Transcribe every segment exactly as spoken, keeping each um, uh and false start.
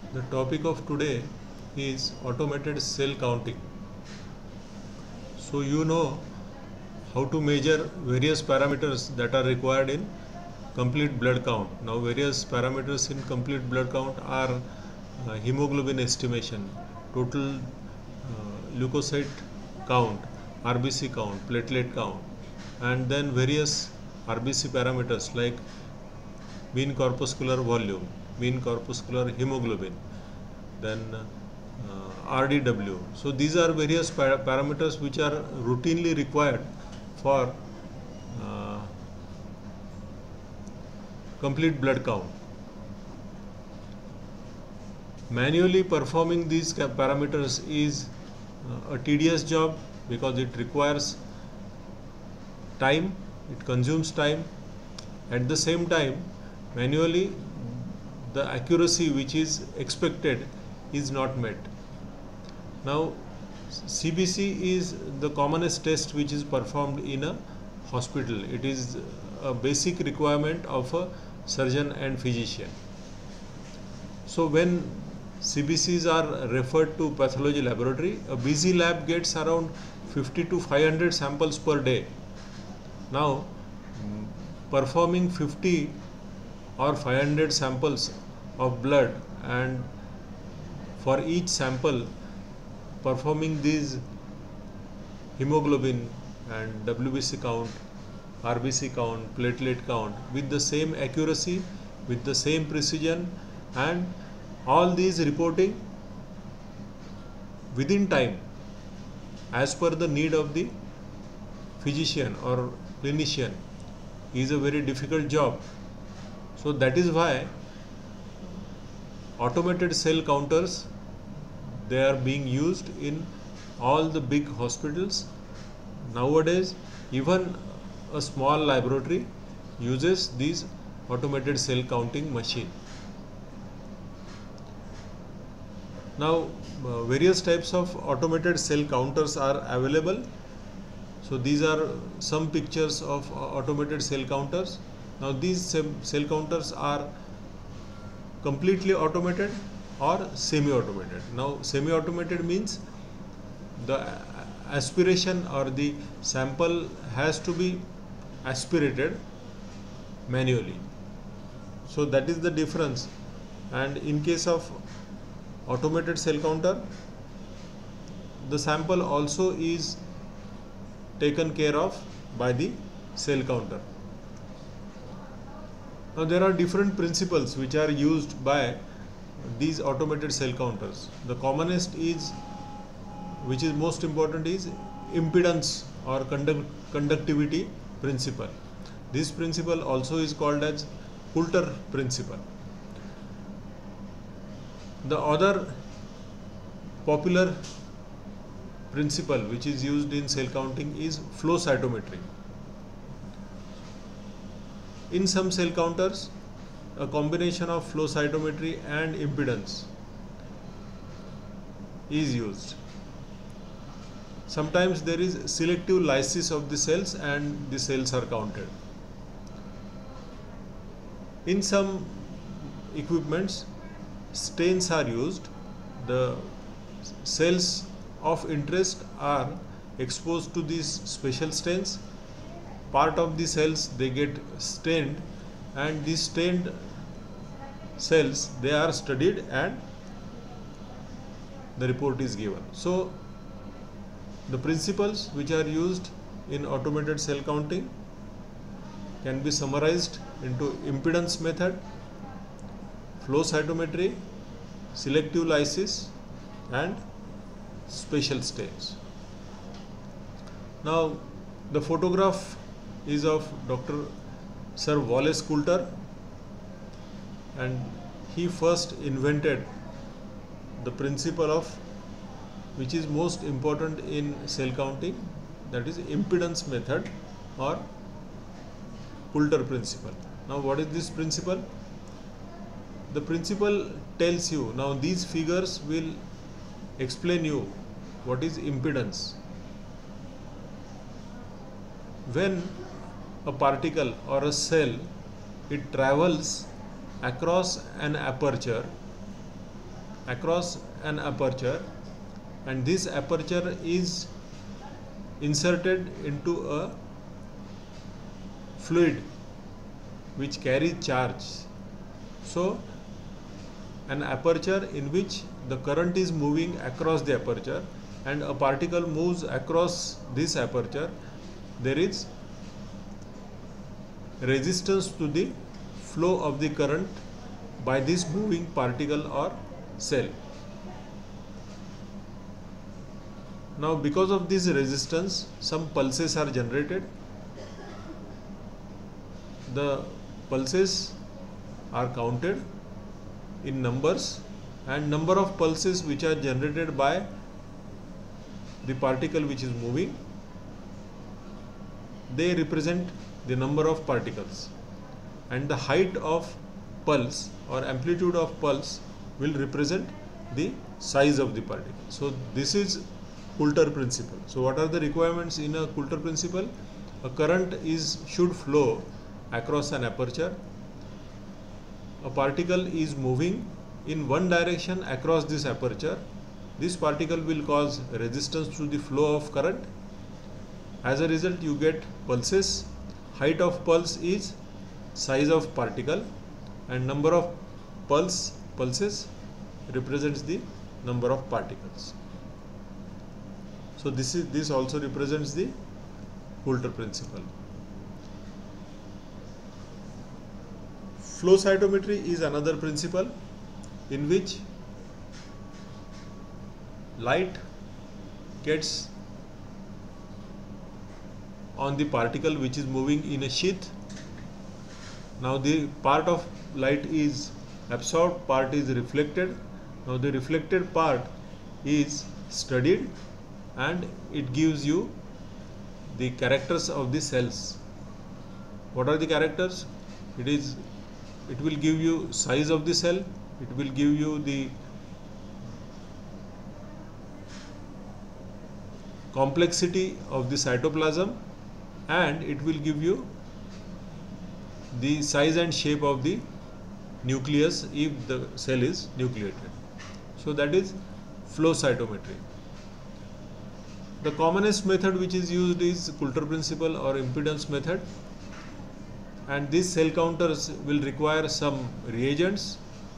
The topic of today is automated cell counting. So you know how to measure various parameters that are required in complete blood count. Now various parameters in complete blood count are uh, hemoglobin estimation, total uh, leukocyte count, R B C count, platelet count, and then various R B C parameters like mean corpuscular volume, mean corpuscular hemoglobin, then uh, R D W. So these are various par parameters which are routinely required for uh, complete blood count. Manually performing these parameters is uh, a tedious job because it requires time, it consumes time. At the same time, manually the accuracy which is expected is not met. Now C B C is the commonest test which is performed in a hospital. It is a basic requirement of a surgeon and physician. So when C B Cs are referred to pathology laboratory, a busy lab gets around fifty to five hundred samples per day. Now performing fifty or five hundred samples of blood, and for each sample performing these hemoglobin and W B C count, R B C count, platelet count with the same accuracy, with the same precision, and all these reporting within time as per the need of the physician or clinician is a very difficult job. So that is why automated cell counters, they are being used in all the big hospitals. Nowadays even a small laboratory uses these automated cell counting machine. Now uh, various types of automated cell counters are available. So these are some pictures of uh, automated cell counters. Now these cell counters are completely automated or semi-automated. Now semi-automated means the aspiration or the sample has to be aspirated manually. So that is the difference. And in case of automated cell counter, the sample also is taken care of by the cell counter. Now there are different principles which are used by these automated cell counters. The commonest is, which is most important, is impedance or conduct conductivity principle. This principle also is called as Coulter principle. The other popular principle which is used in cell counting is flow cytometry. In some cell counters, a combination of flow cytometry and impedance is used. Sometimes there is selective lysis of the cells and the cells are counted. In some equipments, stains are used. The cells of interest are exposed to these special stains. Part of the cells, they get stained, and these stained cells, they are studied and the report is given. So the principles which are used in automated cell counting can be summarized into impedance method, flow cytometry, selective lysis, and special stains. Now the photograph is of Doctor Sir Wallace Coulter, and he first invented the principle of, which is most important in cell counting, that is impedance method or Coulter principle. Now what is this principle? The principle tells you, now these figures will explain you what is impedance. When a particle or a cell, it travels across an aperture, across an aperture, and this aperture is inserted into a fluid which carries charge. So an aperture in which the current is moving across the aperture and a particle moves across this aperture, there is resistance to the flow of the current by this moving particle or cell. Now because of this resistance, some pulses are generated. The pulses are counted in numbers, and number of pulses which are generated by the particle which is moving, they represent the number of particles, and the height of pulse or amplitude of pulse will represent the size of the particle. So this is Coulter principle. So what are the requirements in a Coulter principle? A current is should flow across an aperture. A particle is moving in one direction across this aperture. This particle will cause resistance to the flow of current. As a result, you get pulses. Height of pulse is size of particle, and number of pulse pulses represents the number of particles. So this is this also represents the Coulter principle. Flow cytometry is another principle in which light gets on the particle which is moving in a sheath. Now the part of light is absorbed, part is reflected. Now the reflected part is studied and it gives you the characters of the cells. What are the characters? It is it will give you size of the cell, it will give you the complexity of the cytoplasm, and it will give you the size and shape of the nucleus if the cell is nucleated. So that is flow cytometry. The commonest method which is used is Coulter principle or impedance method, and these cell counters will require some reagents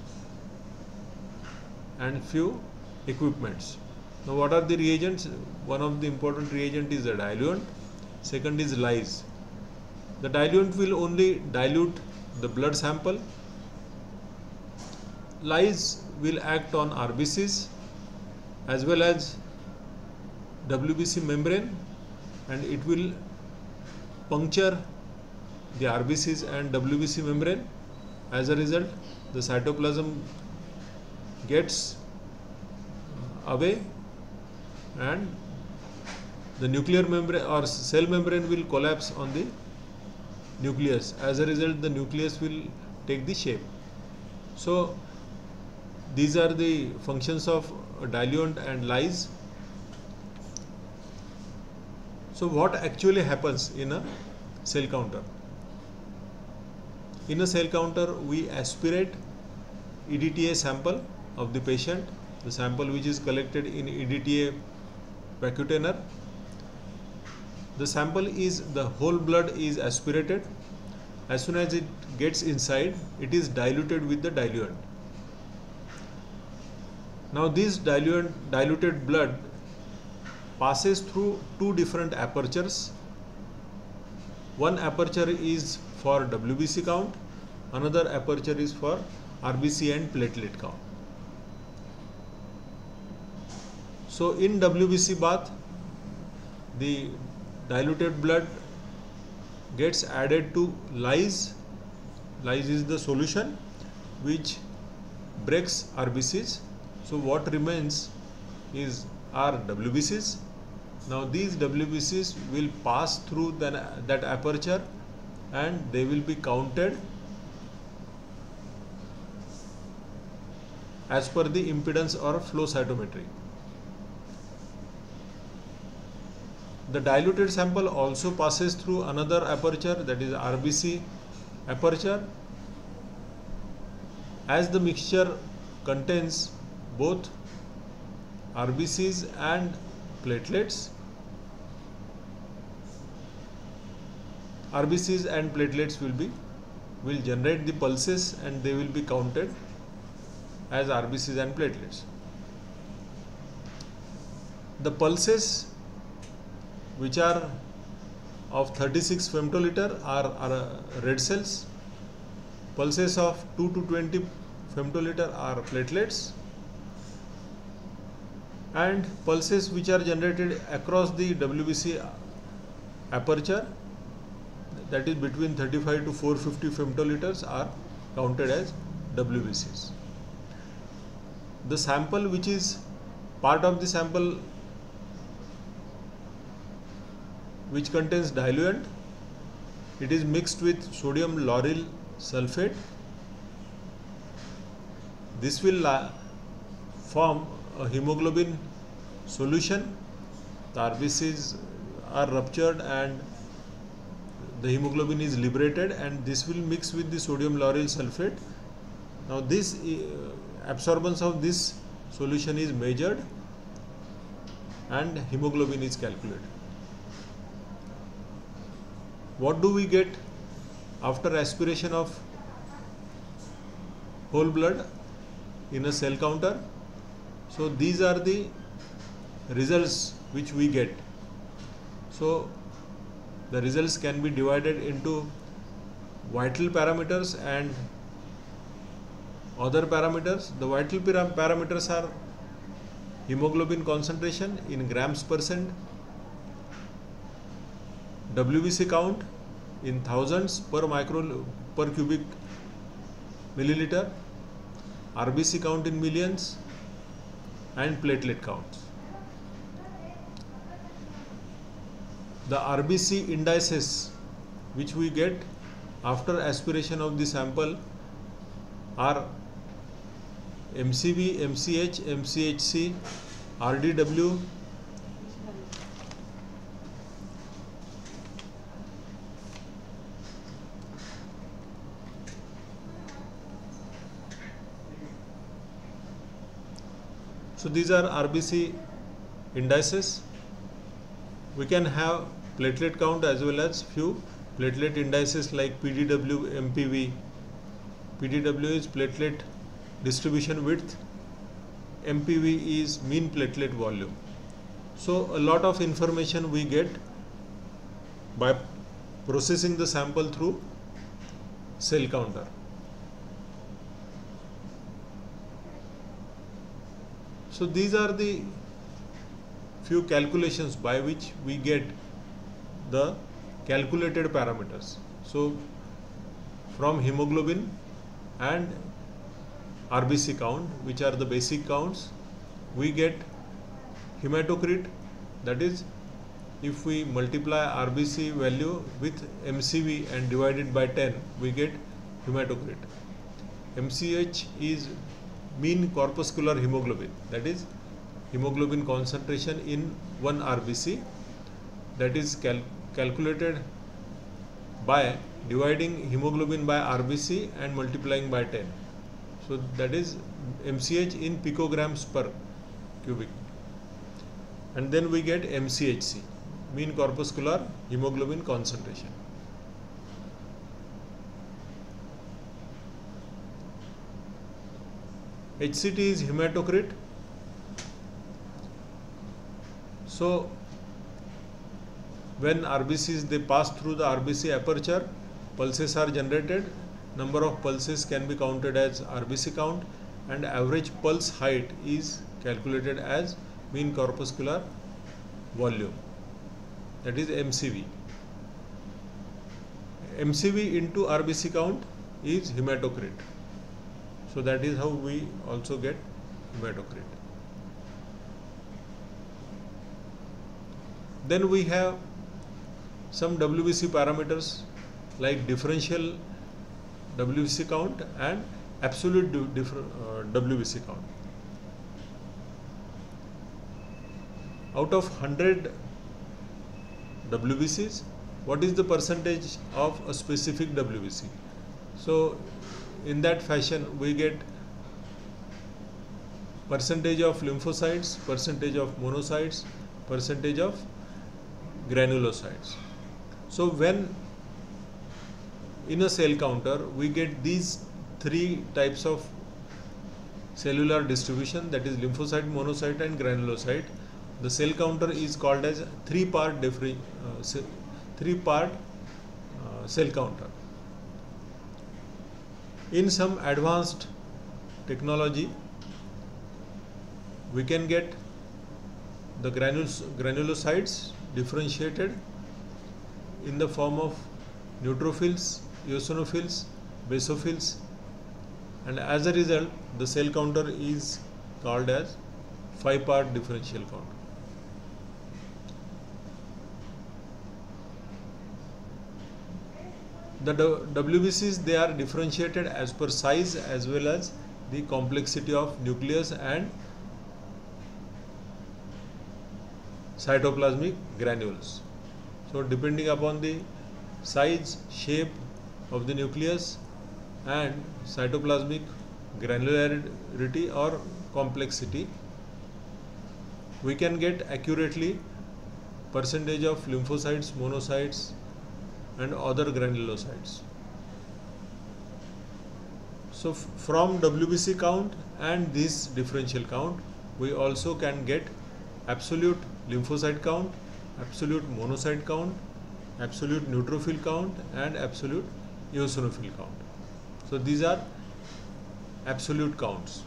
and few equipments. Now what are the reagents? One of the important reagent is the diluent, second is lyse. The diluent will only dilute the blood sample. Lyse will act on R B Cs as well as W B C membrane, and it will puncture the R B Cs and W B C membrane. As a result, the cytoplasm gets away and the nuclear membrane or cell membrane will collapse on the nucleus. As a result, the nucleus will take the shape. So these are the functions of diluent and lyse. So what actually happens in a cell counter? In a cell counter, we aspirate E D T A sample of the patient, the sample which is collected in E D T A vacutainer. The sample is, the whole blood is aspirated. As soon as it gets inside, it is diluted with the diluent. Now this diluent, diluted blood passes through two different apertures. One aperture is for W B C count, another aperture is for R B C and platelet count. So in W B C bath, the diluted blood gets added to lyse. Lyse is the solution which breaks R B Cs. So what remains is are W B Cs. Now these W B Cs will pass through the, that aperture and they will be counted as per the impedance or flow cytometry. The diluted sample also passes through another aperture, that is R B C aperture. As the mixture contains both R B Cs and platelets. R B Cs and platelets will be will generate the pulses and they will be counted as R B Cs and platelets. The pulses which are of thirty-six femtoliter are, are red cells. Pulses of two to twenty femtoliter are platelets, and pulses which are generated across the W B C aperture, that is between thirty-five to four hundred fifty femtoliters, are counted as W B Cs. The sample which is part of the sample which contains diluent, it is mixed with sodium lauryl sulfate. This will form a hemoglobin solution. The R B Cs are ruptured and the hemoglobin is liberated, and this will mix with the sodium lauryl sulfate. Now this uh, absorbance of this solution is measured and hemoglobin is calculated. What do we get after aspiration of whole blood in a cell counter? So these are the results which we get. So the results can be divided into vital parameters and other parameters. The vital parameters are hemoglobin concentration in grams percent, W B C count in thousands per micro per cubic milliliter, R B C count in millions, and platelet counts. The R B C indices which we get after aspiration of the sample are M C V, M C H, M C H C, R D W, so these are R B C indices. We can have platelet count as well as few platelet indices like P D W, M P V. P D W is platelet distribution width, M P V is mean platelet volume. So a lot of information we get by processing the sample through cell counter. So these are the few calculations by which we get the calculated parameters. So from hemoglobin and R B C count, which are the basic counts, we get hematocrit. That is, if we multiply R B C value with M C V and divide it by ten, we get hematocrit. M C H is mean corpuscular hemoglobin, that is hemoglobin concentration in one R B C, that is cal calculated by dividing hemoglobin by R B C and multiplying by ten. So that is M C H in picograms per cubic. And then we get M C H C, mean corpuscular hemoglobin concentration. H C T is hematocrit. So when R B Cs they pass through the R B C aperture, pulses are generated. Number of pulses can be counted as R B C count, and average pulse height is calculated as mean corpuscular volume, that is M C V. M C V into R B C count is hematocrit. So that is how we also get hematocrit. Then we have some W B C parameters like differential W B C count and absolute uh, W B C count. Out of one hundred W B Cs, what is the percentage of a specific W B C? So in that fashion we get percentage of lymphocytes, percentage of monocytes, percentage of granulocytes. So when in a cell counter we get these three types of cellular distribution, that is lymphocyte, monocyte and granulocyte, the cell counter is called as three part different uh, three part uh, cell counter. In some advanced technology we can get the granules, granulocytes differentiated in the form of neutrophils, eosinophils, basophils, and as a result the cell counter is called as five part differential counter. The W B Cs, they are differentiated as per size as well as the complexity of nucleus and cytoplasmic granules. So depending upon the size, shape of the nucleus and cytoplasmic granularity or complexity, we can get accurately percentage of lymphocytes, monocytes and other granulocytes. So from W B C count and this differential count, we also can get absolute lymphocyte count, absolute monocyte count, absolute neutrophil count and absolute eosinophil count. So these are absolute counts.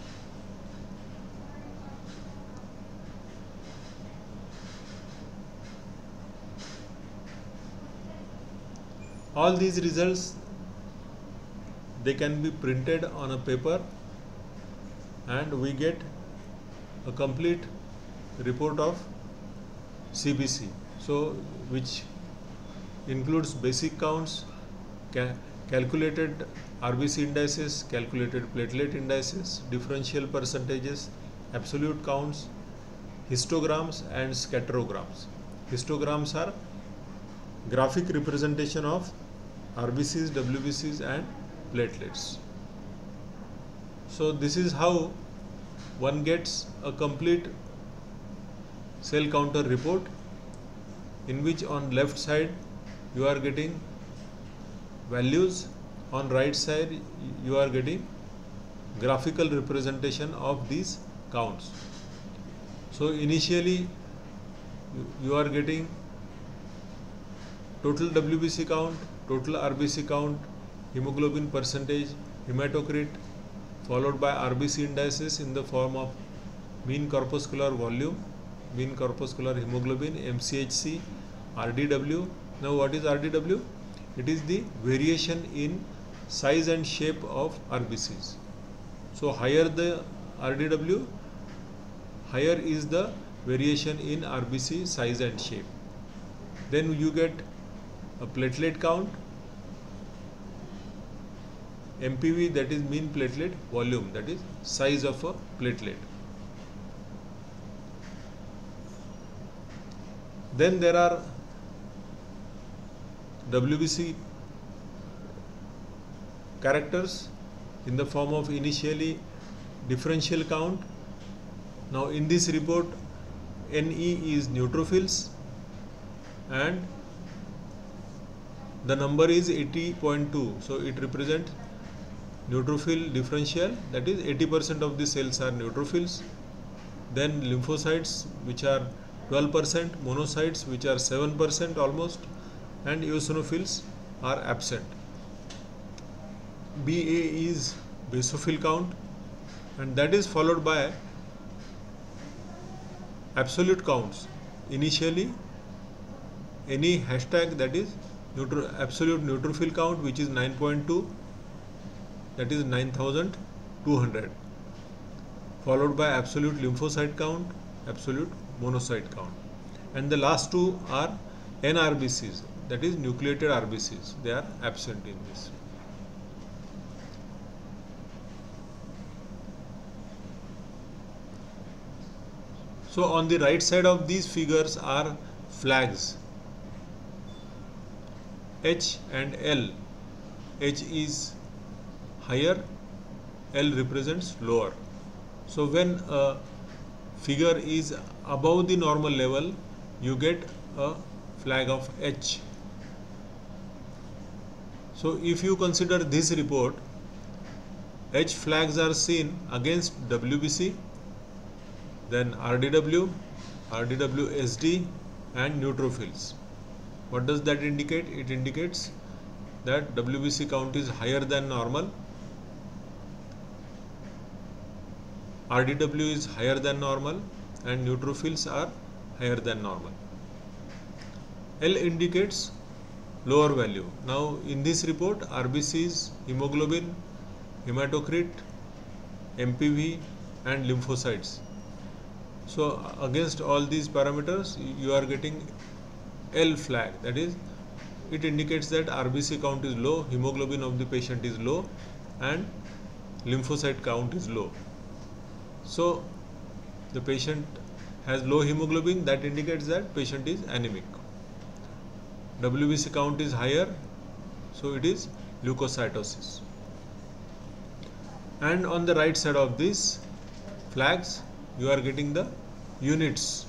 All these results, they can be printed on a paper and we get a complete report of C B C. So which includes basic counts, ca calculated R B C indices, calculated platelet indices, differential percentages, absolute counts, histograms and scatterograms. Histograms are graphic representation of R B Cs, W B Cs and platelets. So this is how one gets a complete cell counter report, in which on left side you are getting values, on right side you are getting graphical representation of these counts. So initially you are getting total W B C count, total R B C count, hemoglobin percentage, hematocrit, followed by R B C indices in the form of mean corpuscular volume, mean corpuscular hemoglobin, M C H C, R D W. Now what is R D W? It is the variation in size and shape of R B Cs. So higher the R D W, higher is the variation in R B C size and shape. Then you get a platelet count, M P V, that is mean platelet volume, that is size of a platelet. Then there are W B C characters in the form of initially differential count. Now in this report N E is neutrophils and the number is eighty point two, so it represents neutrophil differential, that is eighty percent of the cells are neutrophils. Then lymphocytes, which are twelve percent, monocytes, which are seven percent almost, and eosinophils are absent. B A is basophil count, and that is followed by absolute counts. Initially any hashtag, that is neutro, absolute neutrophil count, which is nine point two, that is nine thousand two hundred, followed by absolute lymphocyte count, absolute monocyte count, and the last two are N R B Cs, that is nucleated R B Cs. They are absent in this. So on the right side of these figures are flags H and L. H is higher, L represents lower. So when a figure is above the normal level, you get a flag of H. So if you consider this report, H flags are seen against W B C, then R D W, R D W S D and neutrophils. What does that indicate? It indicates that W B C count is higher than normal, R D W is higher than normal and neutrophils are higher than normal. L indicates lower value. Now in this report, R B Cs, hemoglobin, hematocrit, M P V and lymphocytes. So against all these parameters you are getting L flag, that is, it indicates that R B C count is low, hemoglobin of the patient is low and lymphocyte count is low. So the patient has low hemoglobin, that indicates that patient is anemic. W B C count is higher, so it is leukocytosis. And on the right side of these flags you are getting the units.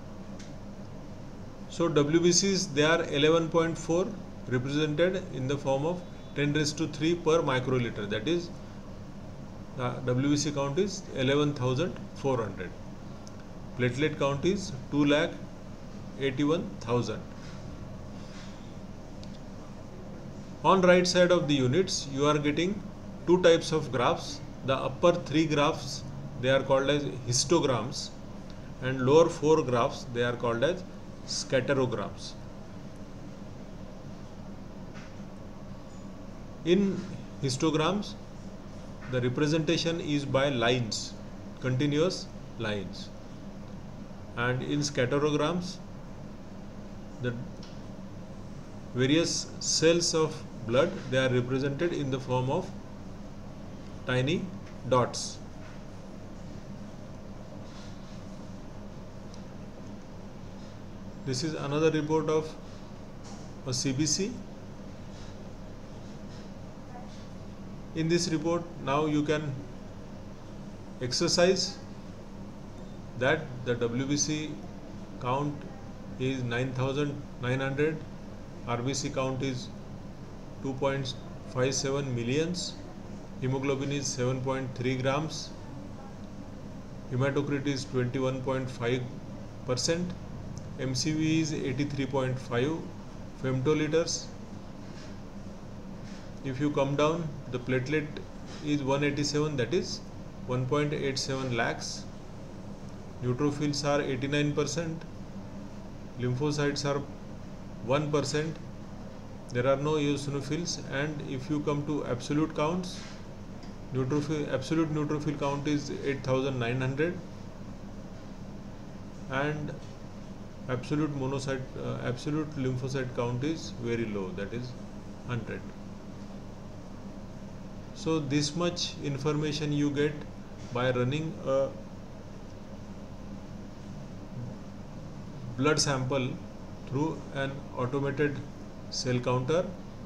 So W B Cs, they are eleven point four, represented in the form of ten raised to three per microliter, that is the W B C count is eleven thousand four hundred. Platelet count is two lakh eighty-one thousand. On right side of the units you are getting two types of graphs. The upper three graphs, they are called as histograms, and lower four graphs, they are called as scatterograms. In histograms, the representation is by lines, continuous lines, and in scatterograms the various cells of blood, they are represented in the form of tiny dots. This is another report of a C B C. In this report, now you can exercise that the W B C count is nine thousand nine hundred, R B C count is two point five seven millions, hemoglobin is seven point three grams, hematocrit is twenty-one point five percent, M C V is eighty-three point five femtoliters. If you come down, the platelet is one eighty-seven, that is one point eight seven lakhs. Neutrophils are eighty-nine percent. Lymphocytes are one percent. There are no eosinophils. And if you come to absolute counts, neutrophil, absolute neutrophil count is eight thousand nine hundred. And absolute monocyte, uh, absolute lymphocyte count is very low, that is one hundred. So this much information you get by running a blood sample through an automated cell counter.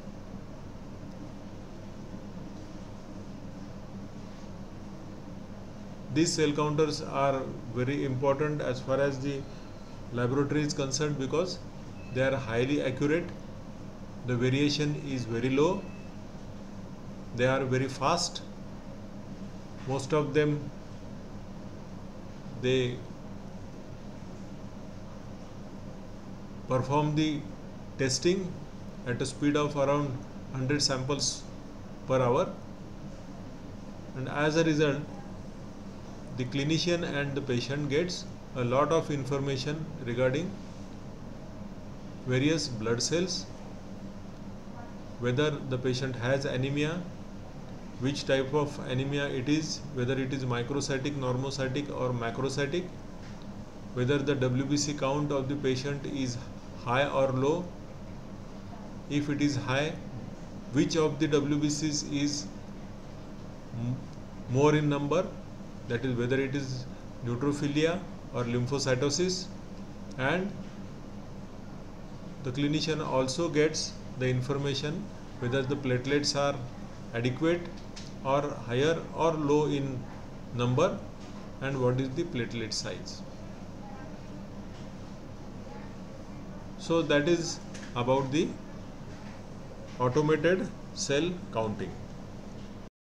These cell counters are very important as far as the laboratory is concerned because they are highly accurate, the variation is very low, they are very fast. Most of them, they perform the testing at a speed of around one hundred samples per hour, and as a result the clinician and the patient gets a lot of information regarding various blood cells, whether the patient has anemia, which type of anemia it is, whether it is microcytic, normocytic or macrocytic, whether the W B C count of the patient is high or low. If it is high, which of the W B Cs is more in number, that is whether it is neutrophilia or lymphocytosis, and the clinician also gets the information whether the platelets are adequate or higher or low in number, and what is the platelet size. So that is about the automated cell counting.